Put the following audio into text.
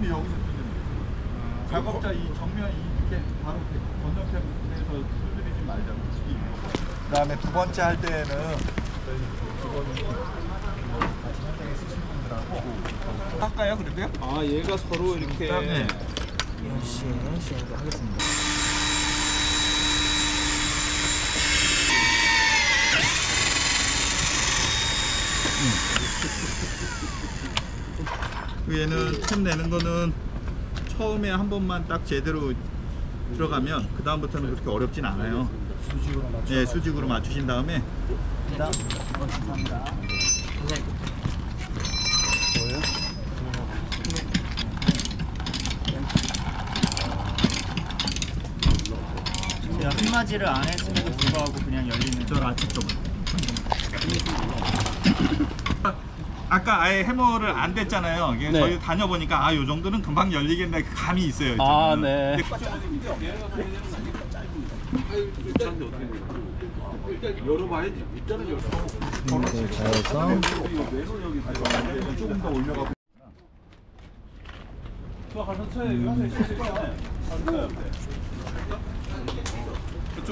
수준이 여기서 틀리는 거죠. 작업자 이 정면 이렇게 바로 건너편에서 두드리지 말자고. 그다음에 두 번째 할 때는 직원이 같이 현장에 쓰신 분들하고 할까요, 그래도요? 아, 얘가 서로 이렇게. 네. 시행도 하겠습니다. 얘는 템 내는 거는 처음에 한 번만 딱 제대로 들어가면 그 다음부터는 그렇게 어렵진 않아요. 수직으로 맞춰. 네, 수직으로 맞추신 다음에 감사합니다. 뭐예요? 제가 흠맞이를 안 했음에도 불구하고 그냥 열리는. 저 라치 쪽은. 아까 아예 해머를 안 댔잖아요. 네. 저희 다녀보니까 아, 요 정도는 금방 열리겠네 그 감이 있어요. 아, 저는. 네. 일단 열어봐야지. 일단은 열어. 자해서 조금 더 올려가고. 저 가서 쳐요. 여기 가서 있을 거야.